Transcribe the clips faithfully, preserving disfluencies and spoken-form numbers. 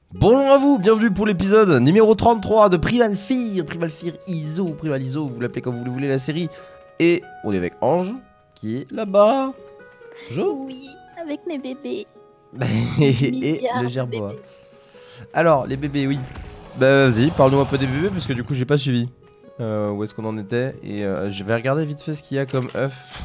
Bonjour à vous, bienvenue pour l'épisode numéro trente-trois de Primal Fear, Primal Fear I S O, Primal I S O, vous l'appelez comme vous le voulez la série. Et on est avec Ange, qui est là-bas. Jo. Oui, avec mes bébés. Et le gerbois. Alors, les bébés, oui. Bah vas-y, parle-nous un peu des bébés, parce que du coup j'ai pas suivi. Euh, où est-ce qu'on en était. Et euh, je vais regarder vite fait ce qu'il y a comme œuf.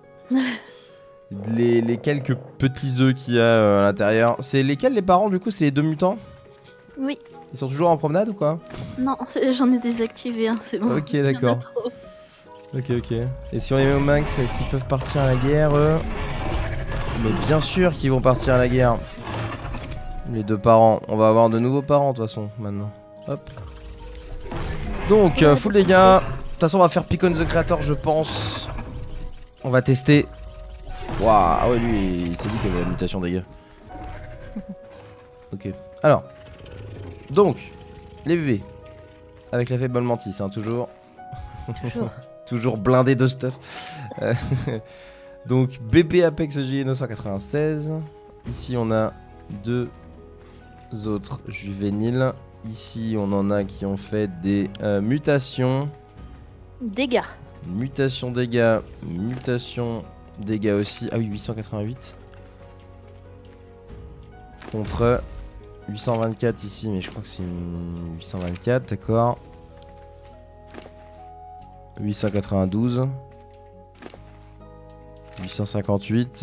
Les, les quelques petits œufs qu'il y a euh, à l'intérieur. C'est lesquels les parents du coup? C'est les deux mutants? Oui. Ils sont toujours en promenade ou quoi? Non, j'en ai désactivé un, c'est bon. Ok, d'accord. Ok, ok. Et si on les met au max, est-ce qu'ils peuvent partir à la guerre eux? Mais bien sûr qu'ils vont partir à la guerre. Les deux parents. On va avoir de nouveaux parents de toute façon maintenant. Hop. Donc, euh, full dégâts. De toute façon, on va faire Pick on the Creator, je pense. On va tester. Waouh, ah ouais, lui, c'est lui qui avait la mutation dégâts. Ok. Alors. Donc, les bébés. Avec la faible mantis, hein, toujours. Toujours. Toujours blindé de stuff. Euh, Donc, bébé Apex J neuf cent quatre-vingt-seize. Ici, on a deux autres juvéniles. Ici, on en a qui ont fait des euh, mutations. Dégâts. Mutation dégâts. Mutation dégâts aussi. Ah oui, huit cent quatre-vingt-huit. Contre huit cent vingt-quatre ici, mais je crois que c'est une huit cent vingt-quatre, d'accord. huit cent quatre-vingt-douze. huit cent cinquante-huit.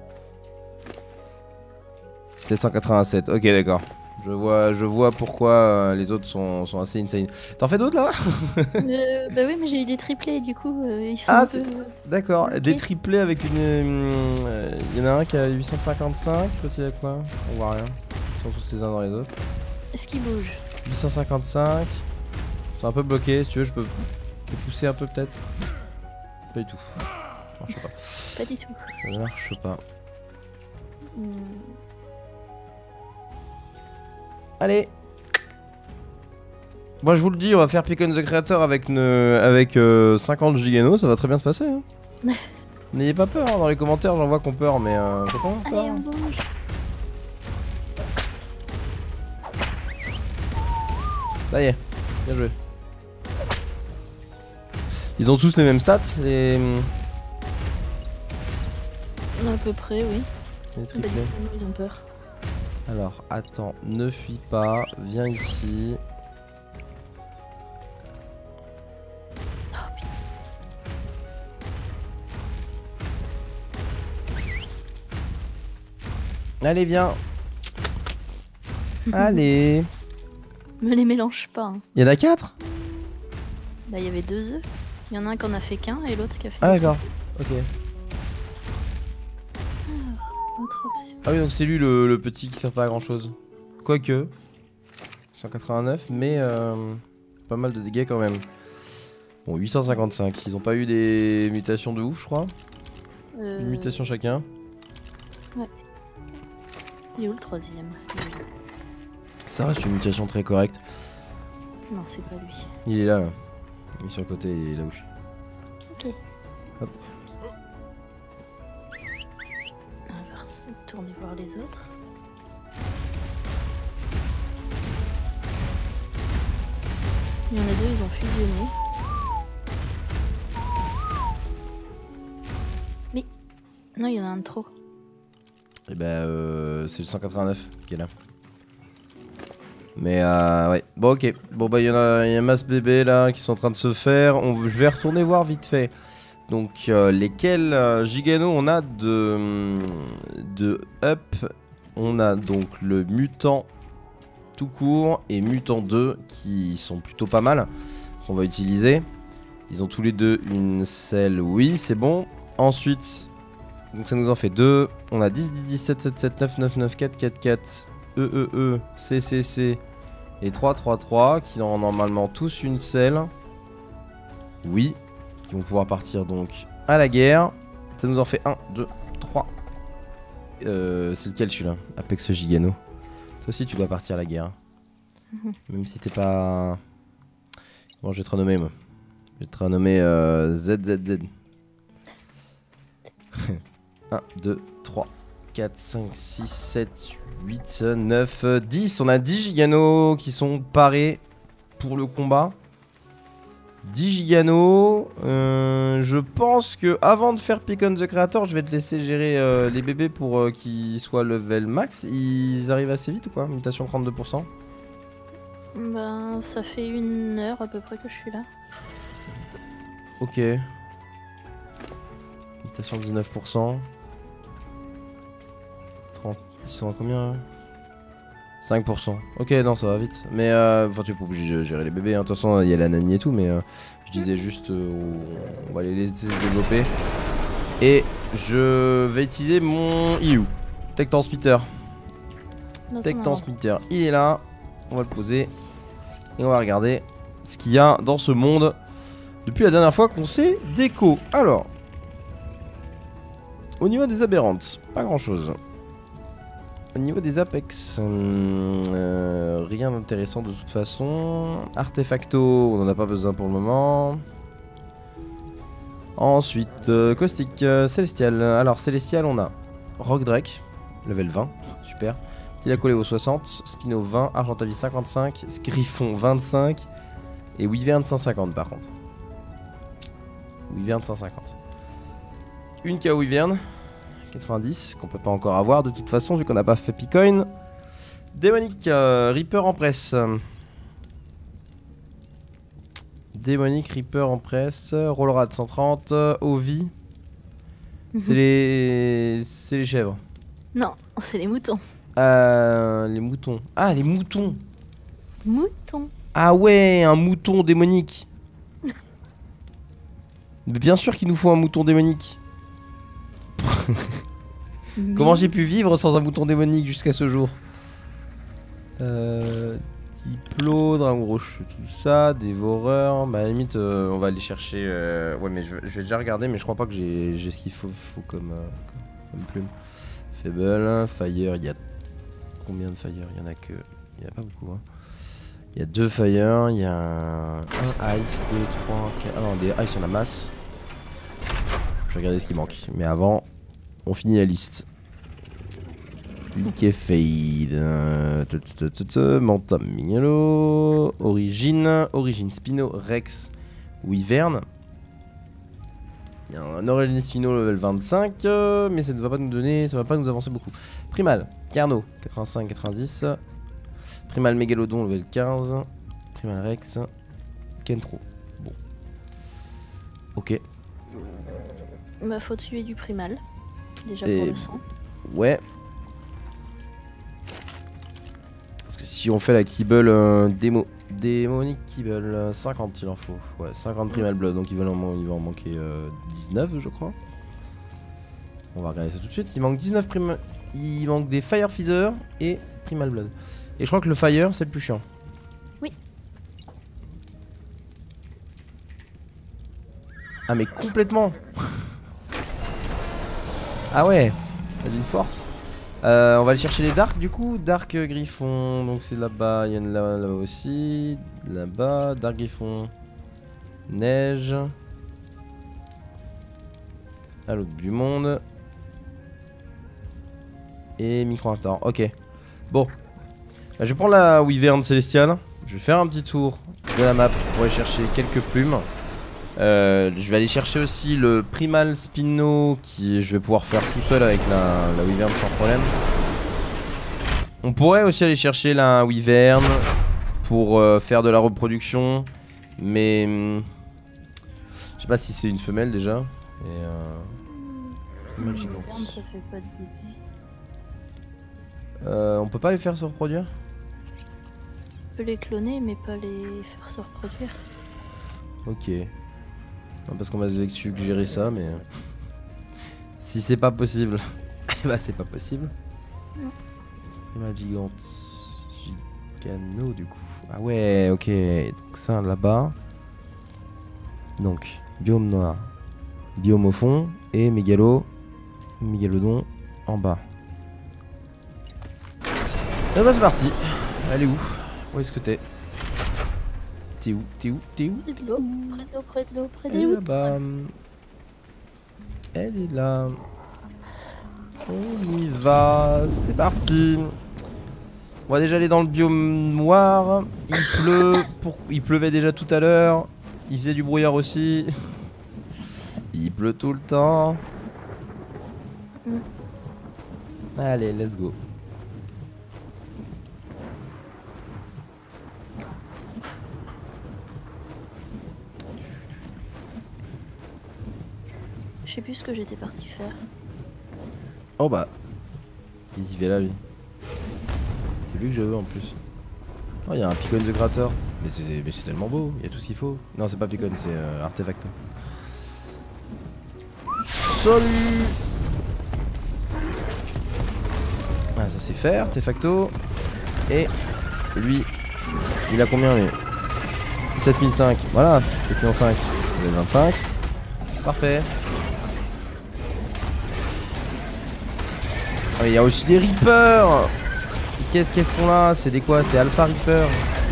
sept cent quatre-vingt-sept, ok d'accord. Je vois, je vois pourquoi euh, les autres sont, sont assez insane. T'en fais d'autres là? euh, Bah oui, mais j'ai eu des triplés, du coup, euh, ils sont Ah, un c'est... peu... D'accord, bloqués. des triplés avec une... Il euh, y en a un qui a huit cent cinquante-cinq, l'autre il a quoi? On voit rien. Ils sont tous les uns dans les autres. Est-ce qu'ils bougent? huit cent cinquante-cinq. Ils sont un peu bloqués, si tu veux je peux les pousser un peu peut-être. Pas du tout. Ça marche pas. Pas du tout. Ça ne marche pas. Hmm. Allez. Moi je vous le dis, on va faire Pick on the Creator avec, ne... avec euh, cinquante giganos, ça va très bien se passer. Hein. N'ayez pas peur, hein, dans les commentaires j'en vois qu'on peur, mais euh, faut pas avoir peur. Allez, on bouge. Ça y est, bien joué. Ils ont tous les mêmes stats, les, À peu près, oui. les Bah, triplés. du coup, ils ont peur. Alors, attends, ne fuis pas, viens ici. Oh putain. Allez, viens. Allez. Me les mélange pas. Hein. Il y en a quatre? Bah, il y avait deux œufs. Il y en a un qui en a fait qu'un et l'autre qui a fait. Ah d'accord, ok. Autre option. Ah oui, donc c'est lui le, le petit qui sert pas à grand chose. Quoique, cent quatre-vingt-neuf, mais euh, pas mal de dégâts quand même. Bon, huit cent cinquante-cinq, ils ont pas eu des mutations de ouf, je crois. Euh... Une mutation chacun. Il est où le troisième? Ça reste une mutation très correcte. Non, c'est pas lui. Il est là, là. Il est sur le côté, il est là où je suis. Ok. Hop. On va se tourner voir les autres. Il y en a deux, ils ont fusionné. Mais... Non, il y en a un de trop. Et bah, euh, c'est le cent quatre-vingt-neuf qui est là. Mais euh, ouais, bon ok, bon bah il y en a, y a masse bébés là qui sont en train de se faire, on, je vais retourner voir vite fait. Donc euh, lesquels euh, giganos on a de, de up, on a donc le mutant tout court et mutant deux qui sont plutôt pas mal, qu'on va utiliser. Ils ont tous les deux une selle, oui c'est bon. Ensuite, donc ça nous en fait deux, on a dix, dix, dix, sept, sept, sept, neuf, neuf, neuf, quatre, quatre, quatre. E, E, E, C, C, C et trois, trois, trois qui ont normalement tous une selle. Oui, qui vont pouvoir partir donc à la guerre. Ça nous en fait un, deux, trois. Euh, c'est lequel celui-là? Apex Gigano. Toi aussi tu dois partir à la guerre. Mhm. Même si t'es pas... Bon, je vais te renommer moi. Je vais te renommer euh, Z Z Z. un, deux, trois. quatre, cinq, six, sept, huit, neuf, dix. On a dix giganos qui sont parés pour le combat. dix giganos. Euh, je pense que avant de faire Pick on the Creator, je vais te laisser gérer euh, les bébés pour euh, qu'ils soient level max. Ils arrivent assez vite ou quoi? Mutation trente-deux pour cent. Ben, ça fait une heure à peu près que je suis là. Ok. Mutation dix-neuf pour cent. trente. Ils sont à combien? cinq pour cent. Ok, non, ça va vite. Mais euh, enfin, tu es pas obligé de gérer les bébés. Hein. De toute façon, il y a la nanny et tout. Mais euh, je disais juste, euh, on va les laisser se développer. Et je vais utiliser mon I U. Tech Transmitter. Tech Transmitter, il est là. On va le poser. Et on va regarder ce qu'il y a dans ce monde depuis la dernière fois qu'on s'est déco. Alors, au niveau des aberrantes, pas grand chose. Au niveau des apex, euh, rien d'intéressant de toute façon. Artefacto, on n'en a pas besoin pour le moment. Ensuite, euh, caustique, euh, célestial. Alors, célestial, on a Rock Drake, level vingt, super. Tilacoleo soixante, Spino vingt, Argentavis cinquante-cinq, Griffon vingt-cinq et Wyvern cent cinquante par contre. Wyvern cent cinquante. Une K O Wyvern quatre-vingt-dix qu'on peut pas encore avoir de toute façon vu qu'on n'a pas fait Picoin. Démonique, euh, Reaper en presse. Démonique, Reaper en presse, Rollrad cent trente, Ovi. Mm-hmm. C'est les... c'est les chèvres. Non, c'est les moutons. Euh, les moutons. Ah, les moutons. Moutons. Ah ouais, un mouton démonique. Mais bien sûr qu'il nous faut un mouton démonique. Comment j'ai pu vivre sans un mouton démonique jusqu'à ce jour? Euh... Diplo, Dragon Roche, tout ça, Dévoreur. Bah à la limite, euh, on va aller chercher... Euh... Ouais, mais je, je vais déjà regarder, mais je crois pas que j'ai ce qu'il faut, faut comme, euh, comme plume. Fable, Fire, il y a... Combien de Fire? Il y en a que... Il y en a pas beaucoup, hein. Il y a deux Fire, il y a un, un Ice, deux, trois, quatre... Ah non, des Ice, il y en a masse. Je vais regarder ce qui manque. Mais avant, on finit la liste. Ike Fade, euh, Manta Mignolo, Origine, Origine Spino, Rex, Wyvern. Il y a un Aurélien Spino level vingt-cinq, euh, mais ça ne va pas nous donner, ça va pas nous avancer beaucoup. Primal, Carno, quatre-vingt-cinq quatre-vingt-dix. Primal Mégalodon level quinze. Primal Rex, Kentro. Bon. Ok. Bah faut tuer du primal. Déjà Et... pour le sang. Ouais. Parce que si on fait la Kibble euh, démo, démonique Kibble, euh, cinquante il en faut. Ouais, cinquante Primal Blood, donc il va en, il va en manquer euh, dix-neuf je crois. On va regarder ça tout de suite. Il manque dix-neuf Primal. Il manque des Fire Feather et Primal Blood. Et je crois que le Fire c'est le plus chiant. Oui. Ah mais complètement. Ah ouais, t'as d'une force. Euh, on va aller chercher les Dark du coup. Dark euh, Griffon, donc c'est là-bas. Il y en a là, là aussi. Là-bas, Dark Griffon. Neige. À l'autre du monde. Et Micro-Raptor, ok. Bon. Bah, je vais prendre la Wyvern Célestiale. Je vais faire un petit tour de la map pour aller chercher quelques plumes. Euh, je vais aller chercher aussi le Primal Spino qui je vais pouvoir faire tout seul avec la, la Wyvern sans problème. On pourrait aussi aller chercher la Wyvern pour euh, faire de la reproduction, mais hum, je sais pas si c'est une femelle déjà. Et euh, femelle gigante. Ça fait pas de bébé. Euh, on peut pas les faire se reproduire? On peut les cloner mais pas les faire se reproduire. Ok. Non, parce qu'on va suggérer ça, mais si c'est pas possible, bah c'est pas possible. Non. Primal gigante, gigano du coup. Ah ouais, ok. Donc ça là-bas. Donc biome noir, biome au fond et mégalo, mégalodon en bas. Et bah c'est parti. Elle est où? Où est-ce que t'es? T'es où? T'es où? T'es où? Près de l'eau, près de l'eau, près de l'eau, près de Elle est l'eau. là-bas. Elle est là. On y va, c'est parti. On va déjà aller dans le biome noir. Il pleut, pour... il pleuvait déjà tout à l'heure. Il faisait du brouillard aussi. Il pleut tout le temps. Mm. Allez, let's go. Je sais plus ce que j'étais parti faire. Oh bah. Qu'est-ce qu'il fait là lui? C'est lui que je veux en plus. Oh, il y a un Picon de Crater. Mais c'est mais c'est tellement beau, il y a tout ce qu'il faut. Non, c'est pas Picon, c'est euh, Artefacto. Salut. Ah, ça c'est fait, Artefacto. Et lui, il a combien lui? sept mille cinq, voilà, sept mille cinq, il a vingt-cinq. Parfait. Ah, il y a aussi des Reapers. Qu'est-ce qu'elles font là? C'est des quoi? C'est Alpha Reaper.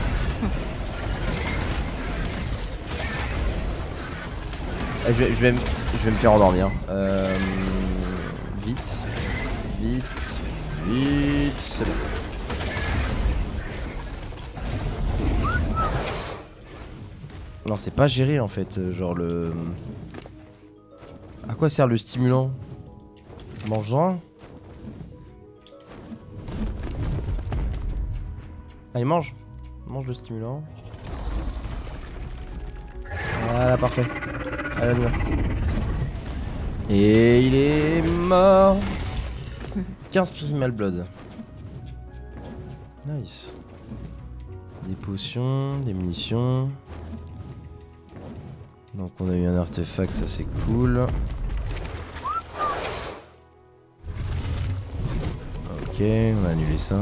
Je vais, je, vais me, je vais me faire endormir. Euh, vite. Vite. Vite. C'est bon. Non, c'est pas géré en fait. Genre le... À quoi sert le stimulant? Mange-en. Ah, il mange. Mange le stimulant. Voilà, parfait. Allez, bien. Et il est mort. quinze Primal Blood. Nice. Des potions, des munitions. Donc on a eu un artefact, ça c'est cool. Ok, on a annulé ça.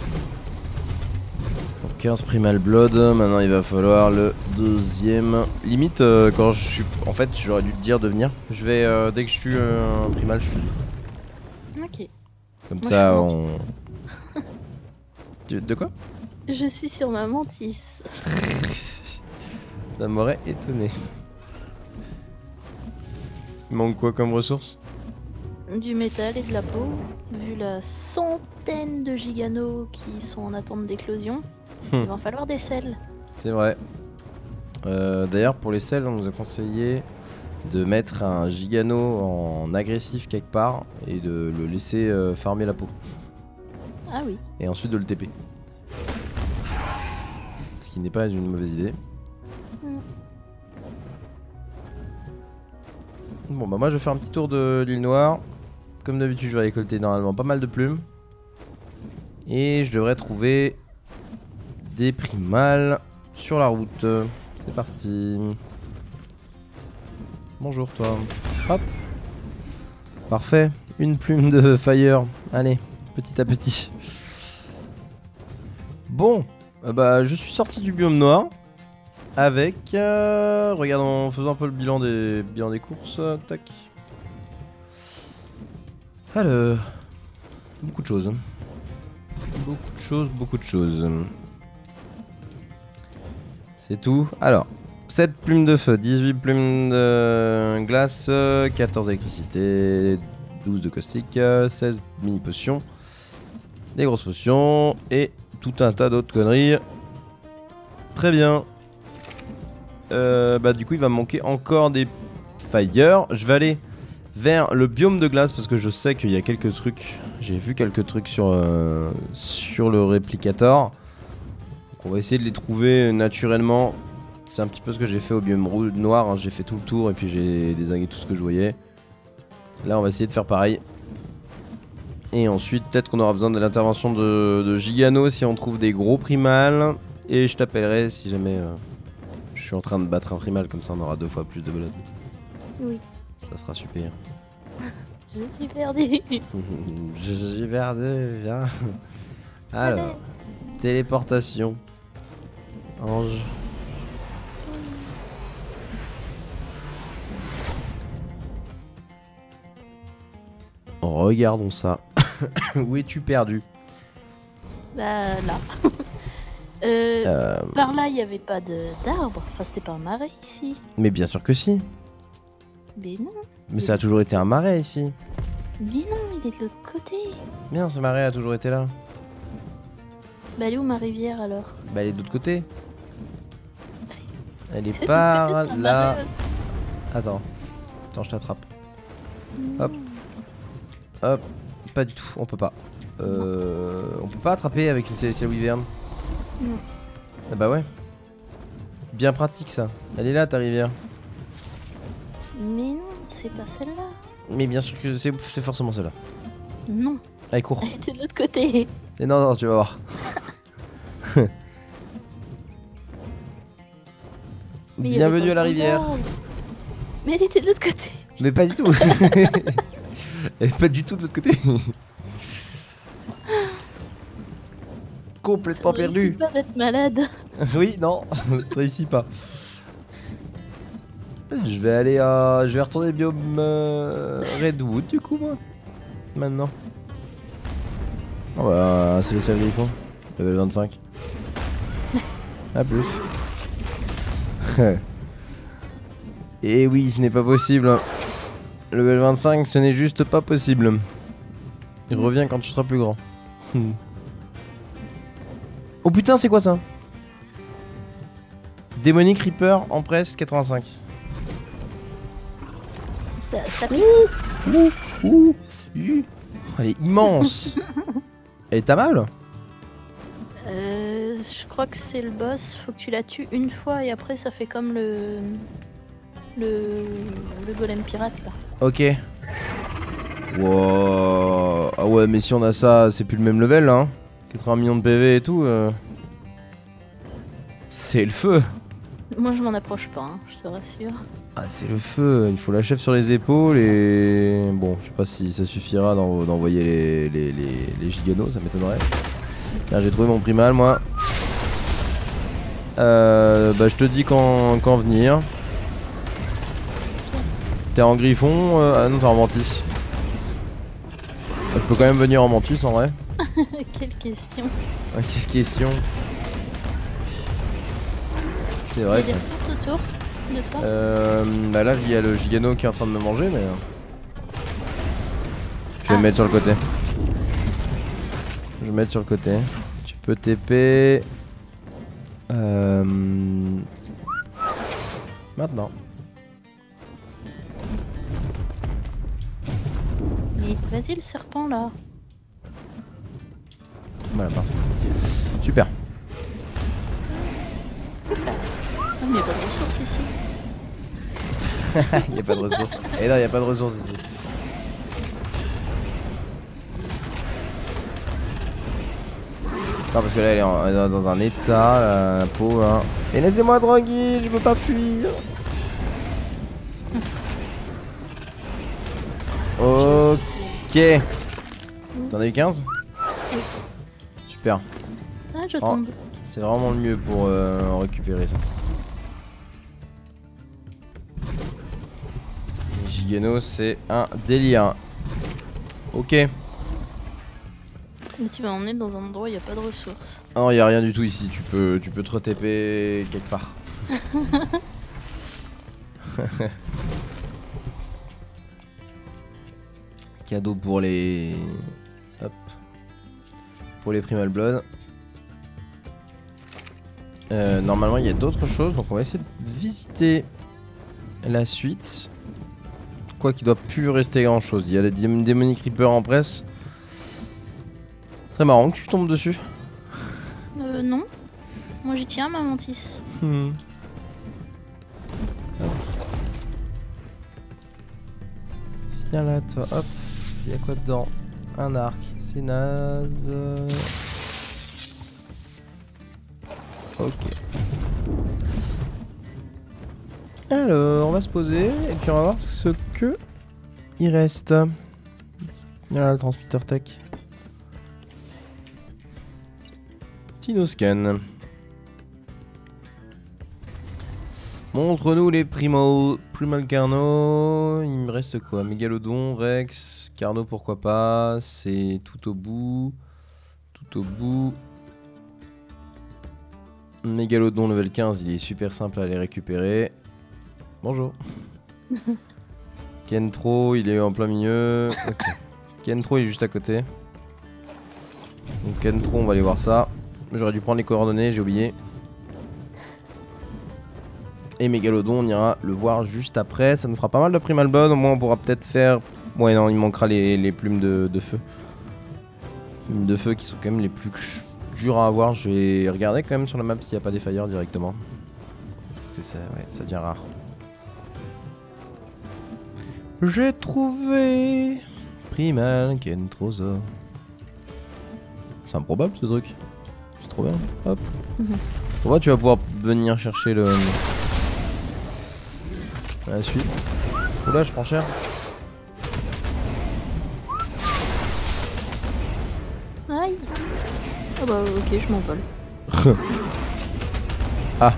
Donc quinze Primal Blood, maintenant il va falloir le deuxième. Limite, euh, quand je suis... En fait, j'aurais dû te dire de venir. Je vais, euh, dès que je suis euh, un Primal, je te dis. Ok. Comme Moi, ça, je on... De quoi? Je suis sur ma mantis. Ça m'aurait étonné. Il manque quoi comme ressource? Du métal et de la peau. Vu la centaine de giganos qui sont en attente d'éclosion, Hmm. il va en falloir des sels. C'est vrai. Euh, D'ailleurs, pour les sels, on nous a conseillé de mettre un gigano en agressif quelque part et de le laisser euh, farmer la peau. Ah oui. Et ensuite de le T P. Ce qui n'est pas une mauvaise idée. Mm. Bon bah moi je vais faire un petit tour de l'île Noire. Comme d'habitude je vais récolter normalement pas mal de plumes. Et je devrais trouver des primals sur la route. C'est parti. Bonjour toi. Hop. Parfait. Une plume de fire. Allez, petit à petit. Bon, euh, bah je suis sorti du biome noir. Avec... Euh, regarde, en faisant un peu le bilan des, bilan des courses. Tac. Alors... Beaucoup de choses. Beaucoup de choses, beaucoup de choses. C'est tout. Alors, sept plumes de feu, dix-huit plumes de glace, quatorze électricité, douze de caustique, seize mini potions, des grosses potions et tout un tas d'autres conneries. Très bien. Euh, bah du coup il va me manquer encore des fire. Je vais aller vers le biome de glace parce que je sais qu'il y a quelques trucs. J'ai vu quelques trucs sur, euh, sur le réplicator. Donc on va essayer de les trouver naturellement. C'est un petit peu ce que j'ai fait au biome rouge noir, hein. J'ai fait tout le tour et puis j'ai dézingué tout ce que je voyais. Là on va essayer de faire pareil. Et ensuite peut-être qu'on aura besoin de l'intervention de, de Gigano si on trouve des gros primals. Et je t'appellerai si jamais euh, je suis en train de battre un primal, comme ça on aura deux fois plus de blood. Oui. Ça sera super. Je suis perdu. Je suis perdu, viens. Alors, téléportation. Ange. Regardons ça. Où es-tu perdu? Bah là. euh, euh... Par là, il n'y avait pas de- d'arbres. Enfin, c'était pas un marais ici. Mais bien sûr que si. Mais non. Mais ça a toujours été un marais ici. Mais non, il est de l'autre côté. Bien, ce marais a toujours été là. Bah elle est où ma rivière alors? Bah, elle est de l'autre côté. Elle est C'est par peut-être un là. marais. Attends. Attends, je t'attrape. Non. Hop. Hop. Pas du tout, on peut pas. Euh, on peut pas attraper avec une célestial wyvern. Non. Ah bah ouais. Bien pratique ça. Elle est là ta rivière. Mais non, c'est pas celle-là. Mais bien sûr que c'est c'est forcément celle-là. Non, Allez, cours. elle était de l'autre côté. Et non, non, tu vas voir. Mais il y avait Bienvenue pas à la de rivière. standard. Mais elle était de l'autre côté. Mais pas du tout. Elle est pas du tout de l'autre côté. Complètement Ça me perdu. réussit pas d'être malade. Oui, non, ça réussit pas. Je vais aller à... Je vais retourner biome euh, Redwood du coup moi. Maintenant. Oh bah c'est le seul griffon. Level vingt-cinq. A plus. Et oui, ce n'est pas possible. Level vingt-cinq, ce n'est juste pas possible. Il revient quand tu seras plus grand. Oh putain, c'est quoi ça? Démonique Reaper en presse quatre-vingt-cinq. Ça, ça Ouh, ouh, ouh. Elle est immense. Elle est amable? Euh, je crois que c'est le boss. Faut que tu la tues une fois et après ça fait comme le le le golem pirate là. Ok. Wow. Ah ouais, mais si on a ça, c'est plus le même level là. Hein. quatre-vingts millions de P V et tout. Euh... C'est le feu. Moi je m'en approche pas, hein, je te rassure. Ah, c'est le feu. Il faut la chef sur les épaules et bon, je sais pas si ça suffira d'en- d'envoyer les, les, les, les giganos, ça m'étonnerait. Tiens, j'ai trouvé mon primal moi. Euh, bah je te dis quand, quand venir. T'es en griffon, euh, ah non t'es en mantis. Je peux quand même venir en mantis en vrai. Quelle question. Ah, quelle question. C'est Il y vrai a des ça. ressources autour de toi. Euh, bah là il y a le gigano qui est en train de me manger mais... Je vais Ah. me mettre sur le côté. Je vais me mettre sur le côté. Tu peux T P... Euh... Maintenant. Mais vas-y le serpent là. Voilà, parfait. Super. Ah mais il y a pas de ressources ici. Il y a pas de ressources. Et non, il y a pas de ressources ici. Non, parce que là, elle est, en- elle est dans un état, la, la peau, hein. Et laissez-moi tranquille, je veux pas fuir. Ok. T'en as eu quinze? Super. Ah je Oh. tombe. C'est vraiment le mieux pour euh, récupérer ça. Les Gigano, c'est un délire. Ok. Mais tu vas emmener dans un endroit où il n'y a pas de ressources. Non, y a rien du tout ici. Tu peux, tu peux te re-T P quelque part. Cadeau pour les... Hop. Pour les Primal Blood. Euh, normalement, il y a d'autres choses. Donc, on va essayer de visiter la suite. Quoi qu'il doit plus rester grand chose. Il y a les Dé- Démonic Reaper en presse. C'est marrant que tu tombes dessus. Euh non. Moi j'y tiens ma mantis. Hmm. Hop. Viens là, toi. Hop. Il y a quoi dedans? Un arc. C'est naze. Ok. Alors, on va se poser et puis on va voir ce que il reste. Voilà le transmitter tech. Tinoscan. Montre-nous les primal, primal Carno. Il me reste quoi? Mégalodon, Rex, Carno pourquoi pas. C'est tout au bout. Tout au bout. Mégalodon level quinze, il est super simple à les récupérer. Bonjour. Kentro, il est en plein milieu. Ok. Kentro il est juste à côté. Donc Kentro on va aller voir ça. J'aurais dû prendre les coordonnées, j'ai oublié. Et Mégalodon on ira le voir juste après. Ça nous fera pas mal de Primalbone. Au moins on pourra peut-être faire... Ouais non il manquera les, les plumes de, de feu. Plumes de feu qui sont quand même les plus dures à avoir. Je vais regarder quand même sur la map s'il n'y a pas des fires directement. Parce que ça, ouais, ça devient rare. J'ai trouvé Primal Kentrozo. C'est improbable ce truc. C'est trop bien. Hop. Mhm. Pourquoi tu vas pouvoir venir chercher le... la suite. Oula je prends cher. Aïe. Ah bah ok, je m'envole. Ah.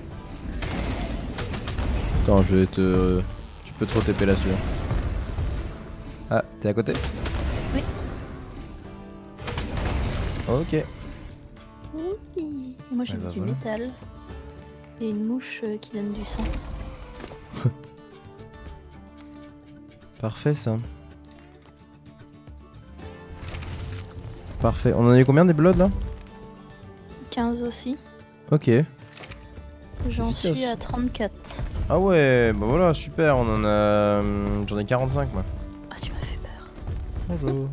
Attends, je vais te... Tu peux trop T P là-dessus. Ah, t'es à côté? Oui. Ok. Oui. Moi j'ai Ah bah du voilà. métal. Et une mouche euh, qui donne du sang. Parfait ça. Parfait. On en a eu combien des bloods là? quinze aussi. Ok. J'en Efficace. suis à trente-quatre. Ah ouais, bah voilà, super. On en a... hum, J'en ai quarante-cinq moi. Ah tu m'as fait peur. Bonjour.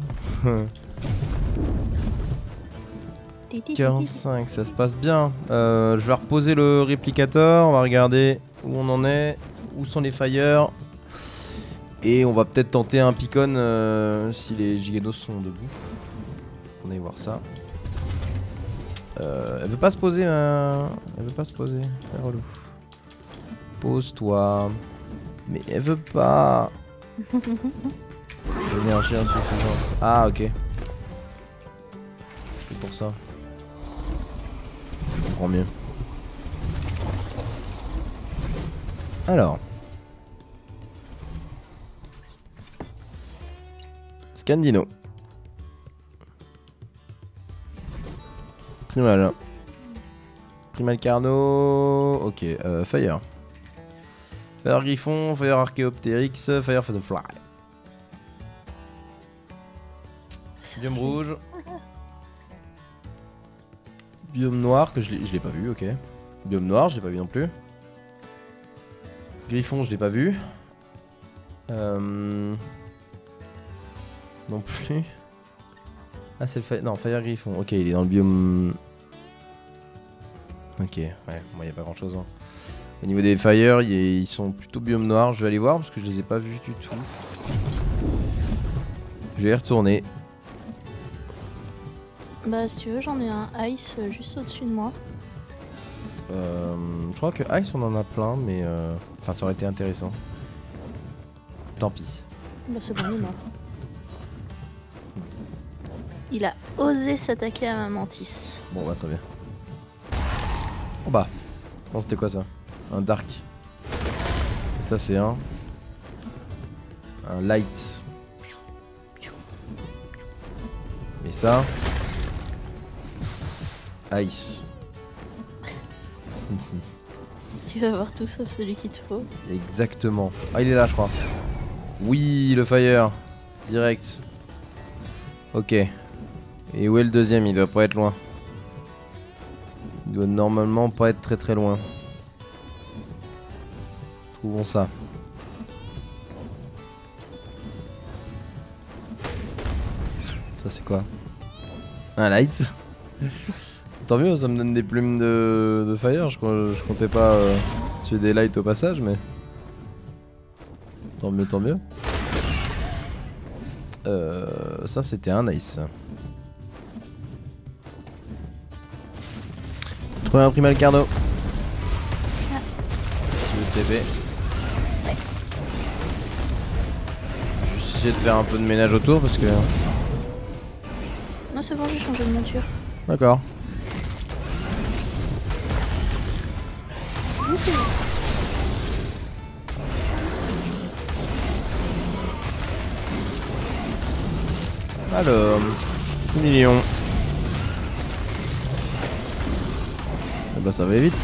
Di, di, di, di. quarante-cinq, ça se passe bien. Euh, je vais reposer le réplicateur, on va regarder où on en est, où sont les fires. Et on va peut-être tenter un picon euh, si les gigados sont debout. On aille voir ça. Euh, elle veut pas se poser, hein. Elle veut pas se poser, c'est relou. Pose-toi. Mais elle veut pas. L'énergie insuffisante. Ah ok. C'est pour ça. Je comprends mieux. Alors. Scandino. Primal. Primal Carno. Ok, euh, Fire. Fire Griffon, Fire Archaeopteryx, Fire for the Fly. Biome rouge. Biome noir, que je l'ai pas vu, ok. Biome noir, je l'ai pas vu non plus. Griffon, je l'ai pas vu. Euh... Non plus. Ah, c'est le Fire... Non, Fire Griffon. Ok, il est dans le biome... Ok, ouais, moi, il n'y a pas grand-chose. Hein. Au niveau des Fire, y a... ils sont plutôt biome noir. Je vais aller voir parce que je les ai pas vus du tout. Je vais y retourner. Bah si tu veux j'en ai un ice euh, juste au-dessus de moi. Euh, je crois que Ice, on en a plein, mais... Euh... Enfin, ça aurait été intéressant. Tant pis. Bah c'est bon, il est mort. Il a osé s'attaquer à ma mantis. Bon, bah très bien. Oh bah. Non, c'était quoi ça? Un Dark. Et ça, c'est un... Un Light. Et ça... Ice. Tu vas voir tout sauf celui qu'il te faut. Exactement. Ah, il est là, je crois. Oui, le Fire. Direct. Ok. Et où est le deuxième? Il doit pas être loin. Il doit normalement pas être très très loin. Trouvons ça. Ça c'est quoi? Un light. Tant mieux, ça me donne des plumes de, de fire. Je, je comptais pas euh, tuer des lights au passage, mais... Tant mieux, tant mieux. Euh, ça c'était un nice. Trouver un primal carno. Ah. Je vais T P. Je vais essayer de faire un peu de ménage autour parce que... Non c'est bon, j'ai changé de monture. D'accord. Alors, six millions. Et bah ça va vite.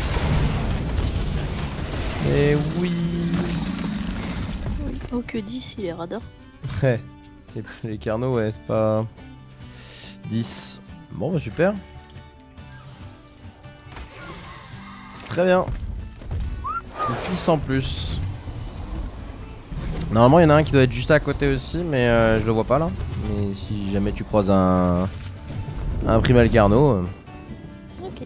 Et oui. Oui. Oh que dix, il est radin. Ouais. Les, les carnaux, ouais, c'est pas... dix. Bon, bah super. Très bien. Une pisse en plus. Normalement, il y en a un qui doit être juste à côté aussi, mais euh, je le vois pas là. Mais si jamais tu croises un... un primal carnot... Euh... Ok.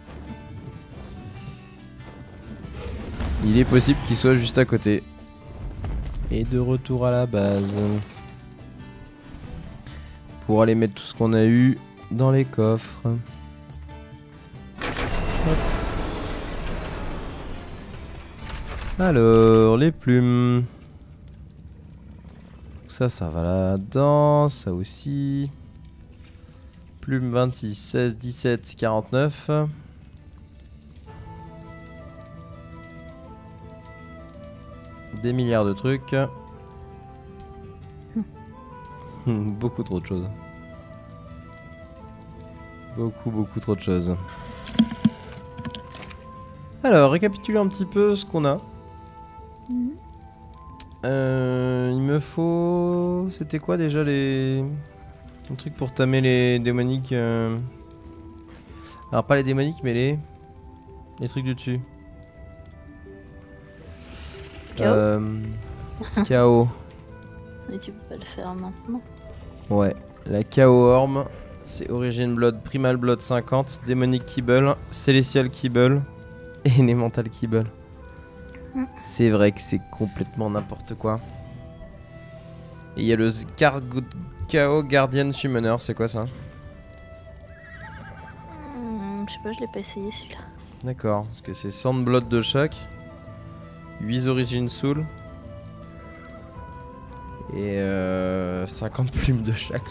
Il est possible qu'il soit juste à côté. Et de retour à la base. Pour aller mettre tout ce qu'on a eu dans les coffres. Hop. Alors, les plumes. Ça, ça va là-dedans. Ça aussi. Plumes vingt-six, seize, dix-sept, quarante-neuf. Des milliards de trucs. Beaucoup trop de choses. Beaucoup, beaucoup trop de choses. Alors, récapitulons un petit peu ce qu'on a. Mmh. Euh, il me faut... C'était quoi déjà les... Un truc pour tamer les démoniques euh... Alors pas les démoniques mais les... Les trucs du dessus. K O euh... K O. Et tu peux pas le faire maintenant. Ouais, la K O Orm, c'est Origin Blood, Primal Blood cinquante, Démonique Kibble, Celestial Kibble et Elemental Kibble. Mm. C'est vrai que c'est complètement n'importe quoi. Et il y a le K O Guardian Summoner, c'est quoi ça? Mmh, je sais pas, je l'ai pas essayé celui-là. D'accord, parce que c'est cent Blood de chaque, huit Origin Soul. Et euh, cinquante plumes de chaque.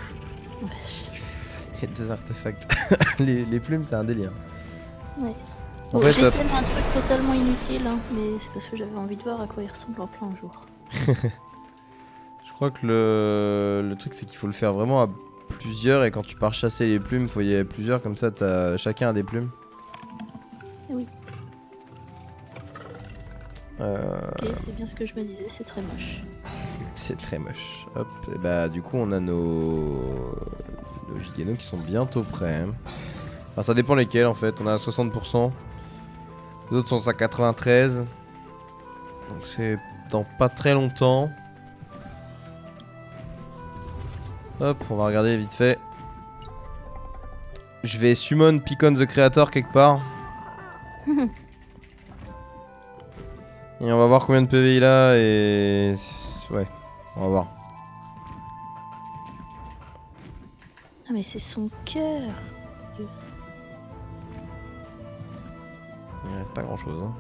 Et deux artefacts. les, les plumes, c'est un délire. Ouais. En Bon, fait, j'ai euh, fait un truc totalement inutile, hein, mais c'est parce que j'avais envie de voir à quoi il ressemble en plein jour. je crois que le, le truc, c'est qu'il faut le faire vraiment à plusieurs. Et quand tu pars chasser les plumes, il faut y aller plusieurs. Comme ça, as, chacun a des plumes. Oui. Euh... Ok, c'est bien ce que je me disais, c'est très moche. C'est très moche. Hop, et bah du coup on a nos, nos giganos qui sont bientôt prêts. Hein. Enfin ça dépend lesquels en fait, on a soixante pour cent. Les autres sont à quatre-vingt-treize. Donc c'est dans pas très longtemps. Hop, on va regarder vite fait. Je vais summon Picon the Creator quelque part. Et on va voir combien de P V il a et... Ouais, on va voir. Ah mais c'est son cœur. Il reste pas grand chose. Hein.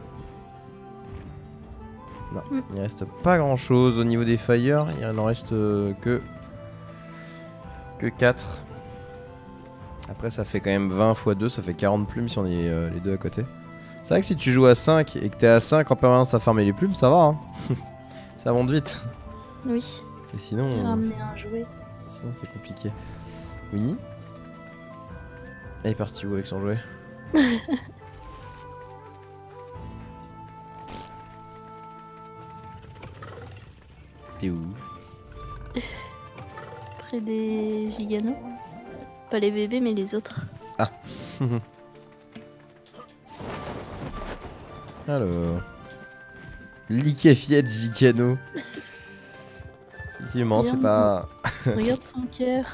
Non, Mm. il reste pas grand chose au niveau des fire. Il en reste euh, que... Que quatre. Après ça fait quand même vingt fois deux, ça fait quarante plumes si on est euh, les deux à côté. C'est vrai que si tu joues à cinq et que t'es à cinq en permanence à farmer les plumes, ça va hein. Ça monte vite. Oui. Et sinon... J'ai euh, ramené un jouet. sinon c'est compliqué. Oui. Elle est partie où avec son jouet? T'es où? Près des giganos. Pas les bébés mais les autres. Ah. Alors... Liquéfié de Gicano. Effectivement, c'est pas... Regarde son cœur.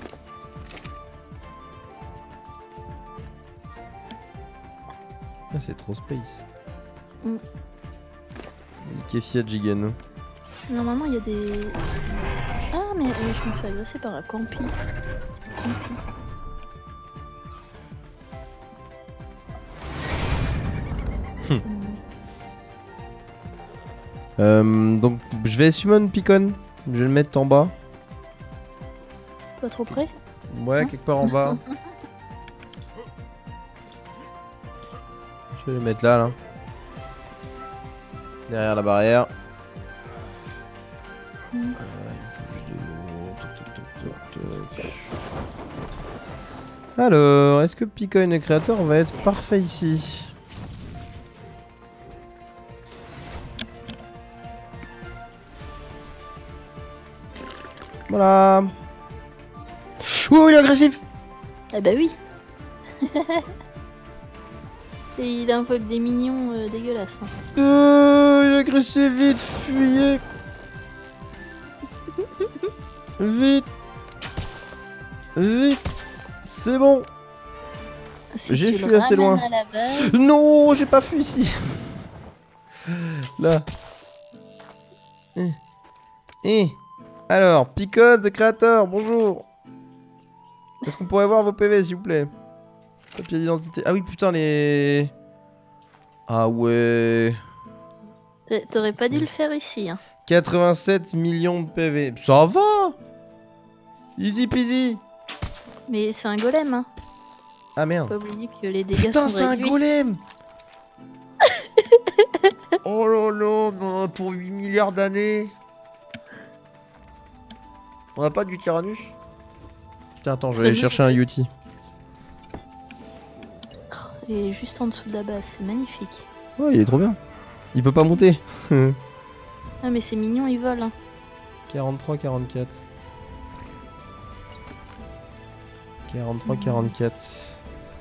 Ah, c'est trop space. Mm. Liquéfié de Gigano. Normalement il y a des... Ah mais euh, je me fais agresser par un campi. Campi. Hmm. Mm. Euh, donc je vais summon Picon. Je vais le mettre en bas. Pas trop près? Ouais, Hein quelque part en bas. Je vais le mettre là, là. Derrière la barrière. Mm. Euh, il me faut juste de l'eau. Toc, toc, toc, toc, toc. Alors, est-ce que Picon le créateur va être parfait ici? Voilà. Ouh, il est agressif. Ah bah oui. Et il invoque des mignons euh, dégueulasses. Hein. Euh, il est agressif, vite, fuyez. Vite. Vite. C'est bon. Si J'ai tu fui le assez loin. ramènes à la base, Non, j'ai pas fui ici. Là. Eh. Eh. Alors, Picon, the Creator, bonjour. Est-ce qu'on pourrait voir vos P V, s'il vous plaît? Papier d'identité. Ah oui, putain, les... Ah ouais... t'a- t'aurais pas dû le faire ici. Hein. quatre-vingt-sept millions de P V. Ça va. Easy peasy. Mais c'est un golem. Hein. Ah merde. Faut pas oublier que les dégâts Putain, sont c'est un réduits. golem. Oh là là, non, pour huit milliards d'années. On a pas du Tyrannus? Putain, attends, je vais aller chercher un Yuti. Et juste en dessous de la base, c'est magnifique. Ouais, il est trop bien. Il peut pas monter. Ah mais c'est mignon, il vole. Hein. quarante-trois quarante-quatre. quarante-trois quarante-quatre.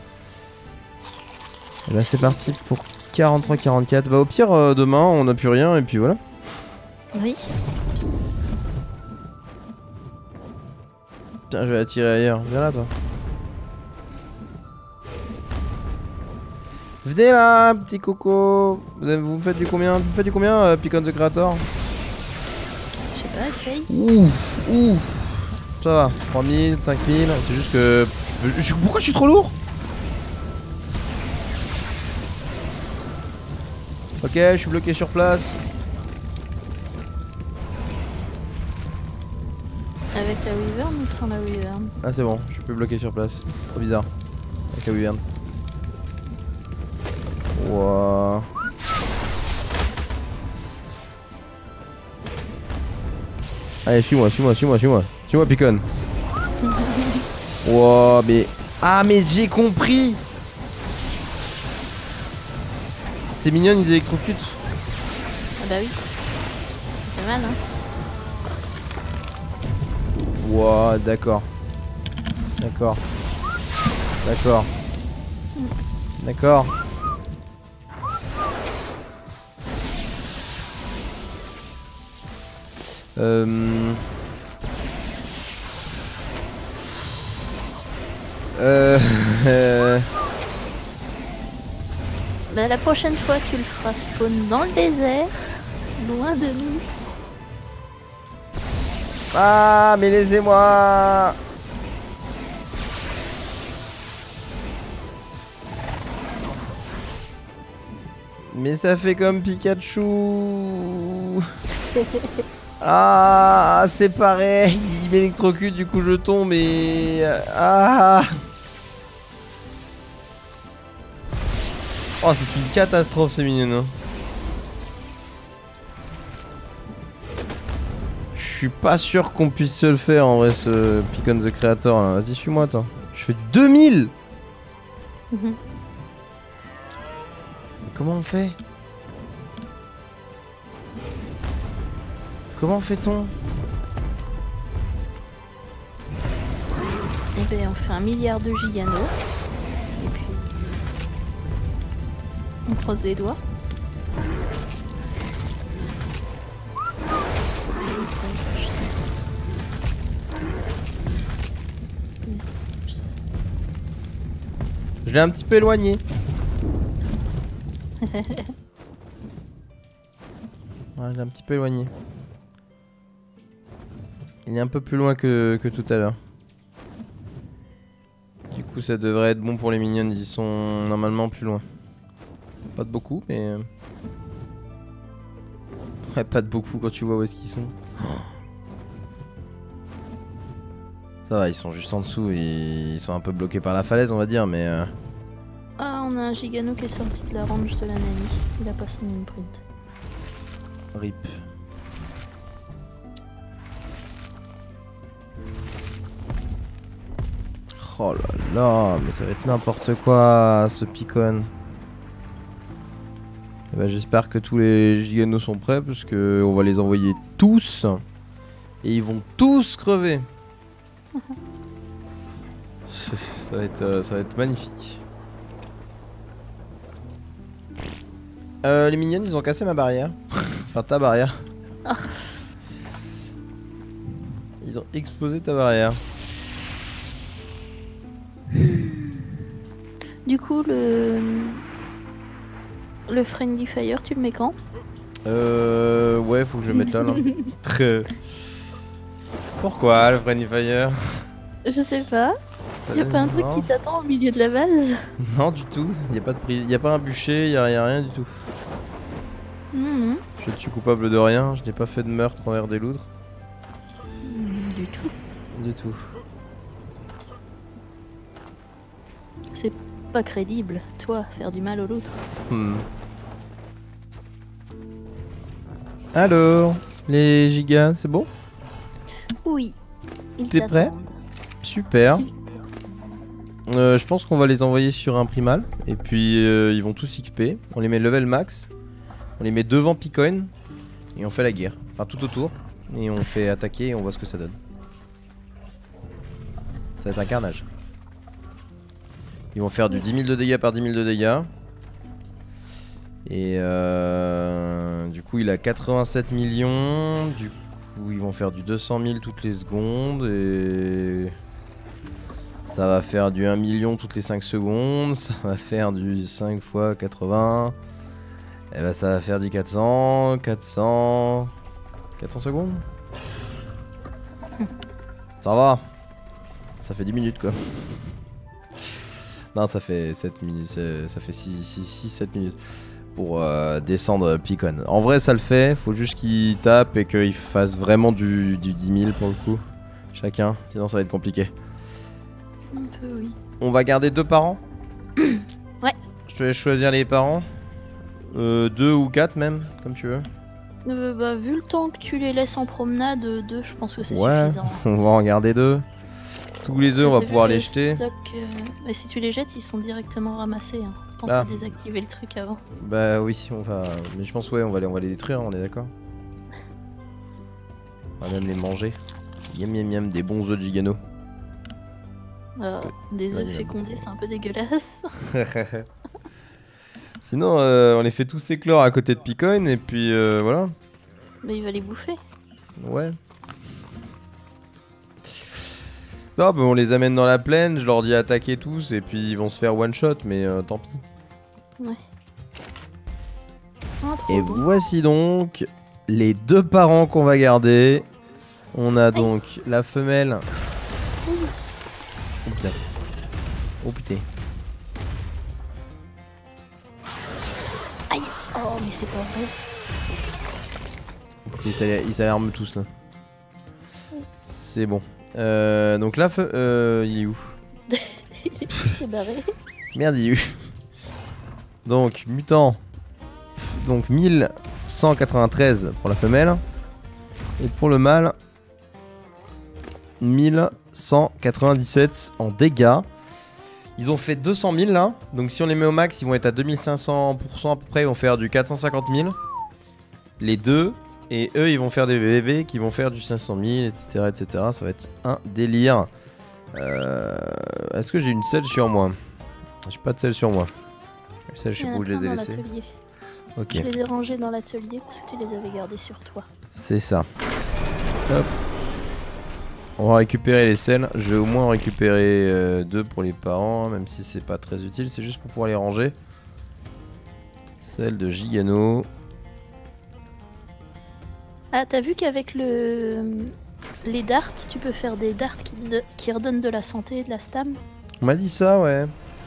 Et bah c'est parti pour quarante-trois quarante-quatre. Bah au pire, euh, demain, on n'a plus rien et puis voilà. Oui. Tiens, je vais attirer ailleurs. Viens là, toi. Venez là, petit coco. Vous, avez- vous me faites du combien? Vous me faites du combien, euh, Picon the Creator? Je sais pas, essaye. Ouf, ouf. Ça va, trois mille, cinq mille. C'est juste que... je- je- Pourquoi je suis trop lourd? Ok, je suis bloqué sur place. Avec la Wyvern ou sans la Wyvern? Ah c'est bon, je suis plus bloqué sur place. Trop bizarre. Avec la Wyvern. Wouah. Allez, suis-moi, suis-moi, suis-moi, suis-moi. Suis-moi, Picon. Wouah, mais... Ah, mais j'ai compris. Ces mignons, ils électrocutent. Ah bah oui. C'est mal, hein. Wouah, d'accord. D'accord. D'accord. D'accord. Euh... Euh... euh... Bah la prochaine fois tu le feras spawn dans le désert, loin de nous. Ah, mais laissez-moi. Mais ça fait comme Pikachu. Ah, c'est pareil. Il m'électrocute, du coup je tombe et... Ah. Oh, c'est une catastrophe, c'est mignon. Hein. Je suis pas sûr qu'on puisse se le faire en vrai, ce Picon the Creator là. Vas-y, suis-moi, toi. Je fais deux mille. Mhm. Comment on fait? Comment fait-on? Et ben on fait un milliard de giganos. Et puis on croise les doigts. Je l'ai un petit peu éloigné. Ouais, je l'ai un petit peu éloigné. Il est un peu plus loin que, que tout à l'heure. Du coup, ça devrait être bon pour les minions. Ils sont normalement plus loin. Pas de beaucoup, mais... Ouais, pas de beaucoup quand tu vois où est-ce qu'ils sont. Ça va, ils sont juste en dessous et ils sont un peu bloqués par la falaise, on va dire, mais... Euh... Ah, on a un gigano qui est sorti de la range de la Nami. Il a pas son imprint. Rip. Oh là là, mais ça va être n'importe quoi, ce Picon. Eh ben, j'espère que tous les giganos sont prêts, parce que on va les envoyer tous. Et ils vont tous crever. ça, va être, euh, ça va être magnifique. Euh, les mignonnes, ils ont cassé ma barrière. Enfin, ta barrière. Oh. Ils ont explosé ta barrière. Du coup, le... Le Friendly Fire, tu le mets quand? Euh... Ouais, faut que je le mette là, là. Très... Pourquoi le Friendly Fire? Je sais pas. Y'a pas un truc Non. qui t'attend au milieu de la base? Non, du tout. Y'a pas de prise... y a pas un bûcher, y'a y a rien du tout. Mmh. Je suis coupable de rien, je n'ai pas fait de meurtre envers des loutres. Mmh, du tout. Du tout. C'est pas crédible, toi, faire du mal aux loutres. Hmm. Alors, les gigas, c'est bon? Oui. Ils T'es prêt? t'attendent. Super. Euh, je pense qu'on va les envoyer sur un primal. Et puis euh, ils vont tous X P. On les met level max. On les met devant Picoin. Et on fait la guerre. Enfin tout autour. Et on fait attaquer et on voit ce que ça donne. Ça va être un carnage. Ils vont faire du dix mille de dégâts par dix mille de dégâts. Et euh, du coup il a quatre-vingt-sept millions. Du coup ils vont faire du deux cent mille toutes les secondes. Et... ça va faire du un million toutes les cinq secondes. Ça va faire du cinq fois quatre-vingts. Et bah ça va faire du quatre cents. quatre cents... quatre cents secondes. Ça va. Ça fait dix minutes quoi. Non ça fait sept minutes. Ça fait six sept minutes. Pour euh, descendre Picon. En vrai ça le fait. Faut juste qu'il tape et qu'il fasse vraiment du, du dix mille pour le coup. Chacun. Sinon ça va être compliqué. Un peu, oui. On va garder deux parents. Ouais. Je te laisse choisir les parents. Euh, deux ou quatre même, comme tu veux. Euh, bah, vu le temps que tu les laisses en promenade, deux, je pense que c'est Ouais, suffisant. on va en garder deux. Tous les œufs, on va J'ai vu pouvoir le les jeter. stock, euh, mais si tu les jettes, ils sont directement ramassés. Hein. Pense Ah. à désactiver le truc avant. Bah oui, on va. Mais je pense ouais, on va les, on va les détruire, on est d'accord. On va même les manger. Miam miam miam, des bons œufs de Gigano. Euh, des Ouais, œufs il y en a fécondés, c'est un peu dégueulasse. Sinon, euh, on les fait tous éclore à côté de Picoin et puis euh, voilà. Mais il va les bouffer. Ouais. Non, bah on les amène dans la plaine, je leur dis attaquer tous et puis ils vont se faire one shot, mais euh, tant pis. Ouais. Ah, trop Et bon. voici donc les deux parents qu'on va garder. On a donc la femelle. Oh putain. Oh putain. Aïe. Oh, mais c'est pas vrai. Ok, ça- ils s'alarment tous là. C'est bon. Euh, donc là, fe- euh, il est où? C'est barré. Merde, il est où? Donc, mutant. Donc mille cent quatre-vingt-treize pour la femelle. Et pour le mâle, mille cent quatre-vingt-dix-sept en dégâts. Ils ont fait deux cent mille là. Donc si on les met au max, ils vont être à deux mille cinq cents pour cent à peu près. Ils vont faire du quatre cent cinquante mille. Les deux. Et eux, ils vont faire des bébés qui vont faire du cinq cent mille, et cetera, et cetera. Ça va être un délire. Euh, Est-ce que j'ai une selle sur moi? J'ai pas de selle sur moi. Les selles, je sais Il y pas en où a je les plein ai dans laissées. l'atelier. Ok, Je les ai rangés dans l'atelier parce que tu les avais gardés sur toi. c'est ça. Hop. On va récupérer les selles. Je vais au moins en récupérer euh, deux pour les parents, même si c'est pas très utile. C'est juste pour pouvoir les ranger. Celle de Gigano. Ah, t'as vu qu'avec le les darts, tu peux faire des darts qui, de- qui redonnent de la santé et de la stam? On m'a dit ça, ouais.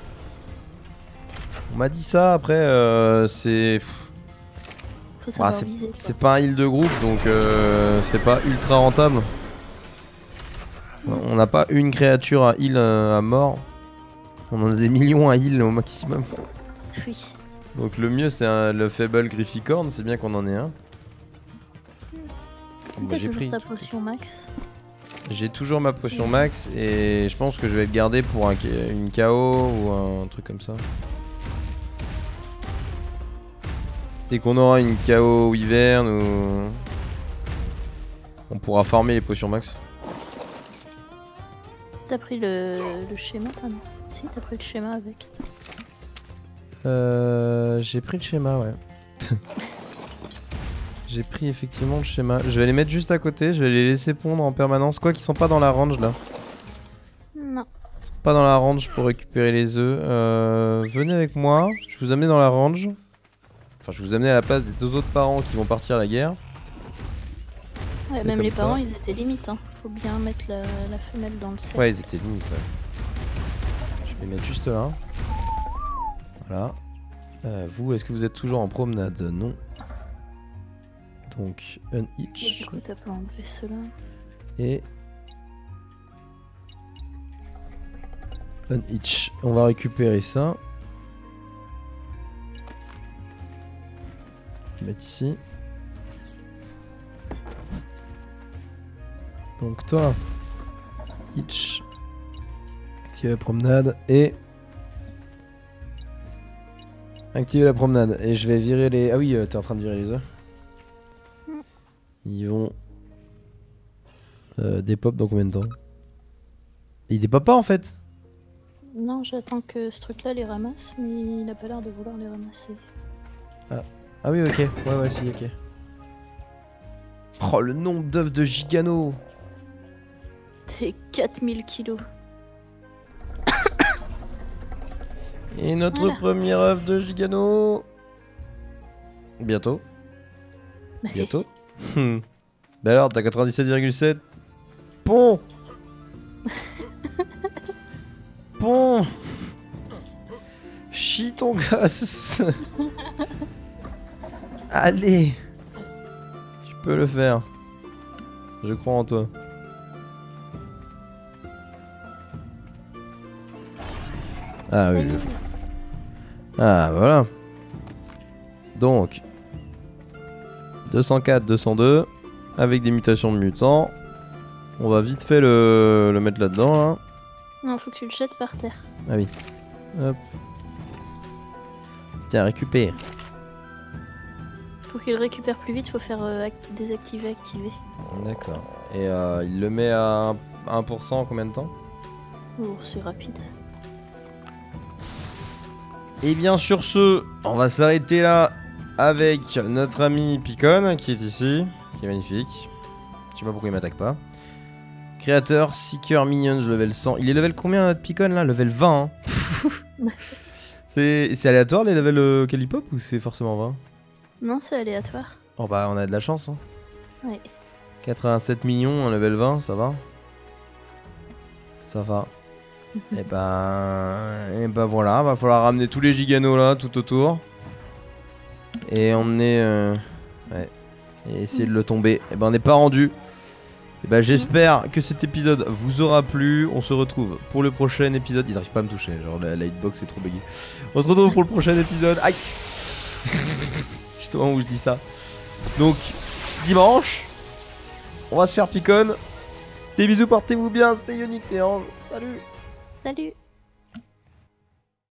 On m'a dit ça. Après, euh, c'est. Faut savoir c'est- viser. quoi. C'est pas un heal de groupe, donc euh, c'est pas ultra rentable. On n'a pas une créature à heal euh, à mort. On en a des millions à heal au maximum. Oui. Donc le mieux c'est un- le Fable Grifficorn, c'est bien qu'on en ait un. Bon, T'as j'ai toujours pris. ta potion max. J'ai toujours ma potion max et je pense que je vais le garder pour un, une K O ou un truc comme ça. Dès qu'on aura une K O Wyvern ou... On pourra farmer les potions max. T'as pris le, le schéma? Ah non. Si, t'as pris le schéma avec. Euh, j'ai pris le schéma, ouais. J'ai pris effectivement le schéma. Je vais les mettre juste à côté, je vais les laisser pondre en permanence. Quoi qu'ils sont pas dans la range là. Non. Ils sont pas dans la range pour récupérer les œufs. Euh, venez avec moi, je vais vous amener dans la range. Enfin, je vais vous amener à la place des deux autres parents qui vont partir à la guerre. Ouais, même les ça. Parents, ils étaient limites. Hein. Faut bien mettre la, la femelle dans le cercle. Ouais, ils étaient limites. Ouais. Je vais les mettre juste là. Voilà. Euh, vous, est-ce que vous êtes toujours en promenade? Non. Donc, un hitch. Et du coup, t'as pas enlevé cela. Et. Un hitch. On va récupérer ça. Je vais mettre ici. Donc, toi. Hitch. Activer la promenade. Et. Activer la promenade. Et je vais virer les. Ah oui, euh, t'es en train de virer les œufs. Ils vont euh, des pop dans combien de temps? Et il dépop pas en fait? Non, j'attends que ce truc là les ramasse, mais il a pas l'air de vouloir les ramasser. Ah, ah oui, ok, ouais, ouais, si, ok. Oh, le nombre d'œufs de Gigano! C'est quatre mille kilos. Et notre voilà. premier œuf de Gigano! Bientôt. Bientôt. Bah alors, t'as quatre-vingt-dix-sept virgule sept. Pont. Pont. Chie ton gosse. Allez. Tu peux le faire. Je crois en toi. Ah oui, je le fais. Ah voilà. Donc deux cent quatre, deux cent deux, avec des mutations de mutants. On va vite fait le, le mettre là-dedans. Là. Non, faut que tu le jettes par terre. Ah oui. Hop. Tiens, récupère. Pour qu'il récupère plus vite, faut faire euh, désactiver, activer. D'accord. Et euh, il le met à un pour cent en combien de temps? Oh, c'est rapide. Et bien sur ce, on va s'arrêter là. Avec notre ami Picon qui est ici, qui est magnifique. Je sais pas pourquoi il m'attaque pas. Créateur, Seeker, Minions, level cent. Il est level combien notre Picon là? Level vingt. Hein. C'est aléatoire les levels euh, Calipop ou c'est forcément vingt? Non, c'est aléatoire. Oh bah on a de la chance. Hein. Ouais. quatre-vingt-sept millions, un level vingt, ça va? Ça va. Et ben... Et ben voilà, va falloir ramener tous les giganos là, tout autour. Et emmener euh, ouais, et essayer de le tomber. Et ben on n'est pas rendu. Et ben j'espère que cet épisode vous aura plu. On se retrouve pour le prochain épisode. Ils arrivent pas à me toucher, genre la, la hitbox est trop buggy. On se retrouve pour le prochain épisode. Aïe. Juste au moment où je dis ça. Donc dimanche, on va se faire Picon. Des bisous, portez-vous bien. C'était Yonix et Ange. Salut. Salut.